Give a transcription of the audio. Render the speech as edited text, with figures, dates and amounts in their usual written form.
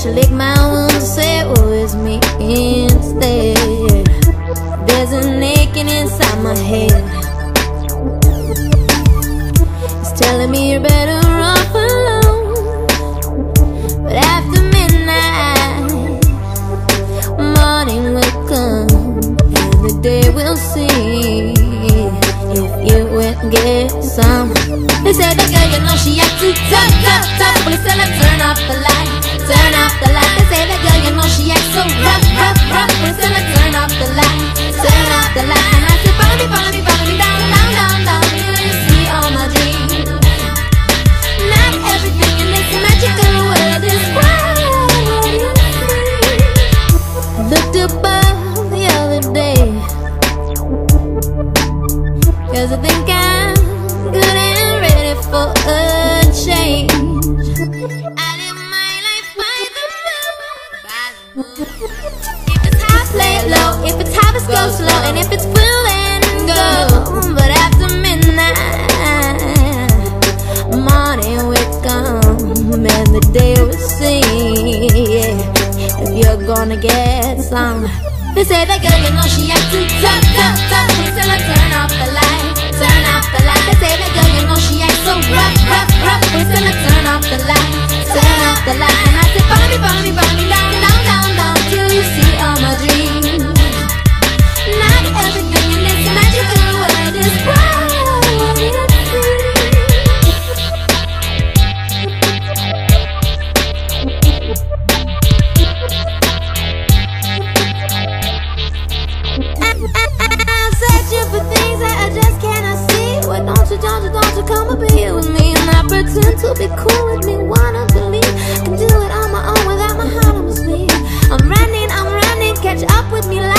should lick my wounds and say, oh, it's me instead. There's an aching inside my head. It's telling me you're better off alone. But after midnight, morning will come, and the day will see if you will get some. They say that girl, you know she act too tough, tough, tough. Police tell her turn off the light, turn off the light. They say that girl, you know she act so rough, rough, rough. Police tell her turn off the light, turn off the light. And I say follow me, follow me, follow me down, down, down, down. Till you see all my dreams. Not everything in this magical world is what you see. I looked above the other day, 'cause I think I'm good and ready for a change. I live my life by the moon. If it's high, play it low. If it's high, go slow. And if it's full, then go. But after midnight, morning will come, and the day will see if you're gonna get some. They say that girl, you know she act too tough, tough, tough. They tell her turn off the light, turn off the light. They say that girl, you know she act so rough, rough, rough. They tell her turn off the light, turn off the light. And I say follow me, follow me, follow me down, down, down, down. Till you see all my dreams. Not everything in this magical world is what you see. I'm searching for things that I just cannot see. Why don't you come up here with me and not pretend to be cool with me? Wanna believe I can do it on my own without my heart on my sleeve. I'm running, catch up with me like